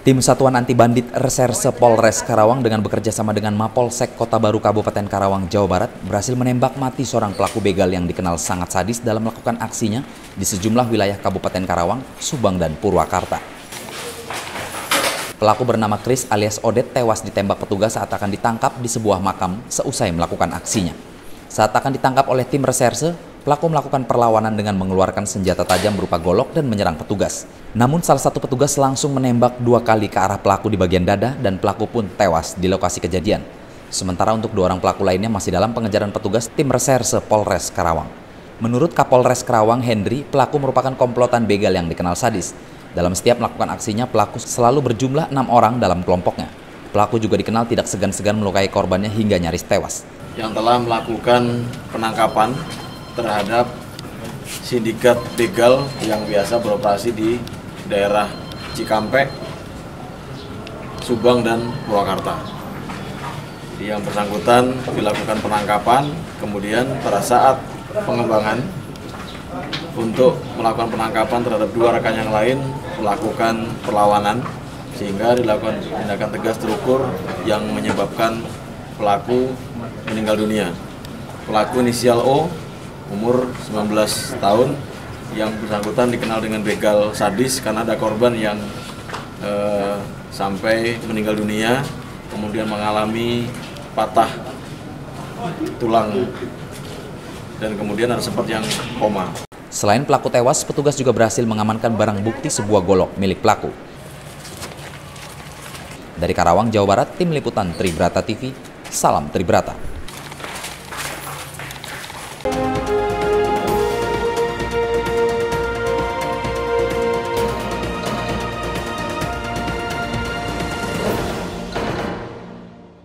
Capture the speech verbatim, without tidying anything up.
Tim Satuan Anti Bandit Reserse Polres Karawang dengan bekerja sama dengan Mapolsek Kota Baru Kabupaten Karawang, Jawa Barat berhasil menembak mati seorang pelaku begal yang dikenal sangat sadis dalam melakukan aksinya di sejumlah wilayah Kabupaten Karawang, Subang, dan Purwakarta. Pelaku bernama Chris alias Odet tewas ditembak petugas saat akan ditangkap di sebuah makam seusai melakukan aksinya. Saat akan ditangkap oleh tim reserse, pelaku melakukan perlawanan dengan mengeluarkan senjata tajam berupa golok dan menyerang petugas. Namun salah satu petugas langsung menembak dua kali ke arah pelaku di bagian dada dan pelaku pun tewas di lokasi kejadian. Sementara untuk dua orang pelaku lainnya masih dalam pengejaran petugas tim reserse Polres Karawang. Menurut Kapolres Karawang, Hendri, pelaku merupakan komplotan begal yang dikenal sadis. Dalam setiap melakukan aksinya, pelaku selalu berjumlah enam orang dalam kelompoknya. Pelaku juga dikenal tidak segan-segan melukai korbannya hingga nyaris tewas. Yang telah melakukan penangkapan terhadap sindikat begal yang biasa beroperasi di daerah Cikampek, Subang, dan Purwakarta. Yang bersangkutan dilakukan penangkapan, kemudian pada saat pengembangan untuk melakukan penangkapan terhadap dua rekan yang lain melakukan perlawanan sehingga dilakukan tindakan tegas terukur yang menyebabkan pelaku meninggal dunia. Pelaku inisial O, umur sembilan belas tahun, yang bersangkutan dikenal dengan begal sadis karena ada korban yang eh, sampai meninggal dunia, kemudian mengalami patah tulang dan kemudian ada sempat yang koma. Selain pelaku tewas, petugas juga berhasil mengamankan barang bukti sebuah golok milik pelaku. Dari Karawang, Jawa Barat, Tim Liputan Tribrata T V, salam Tribrata.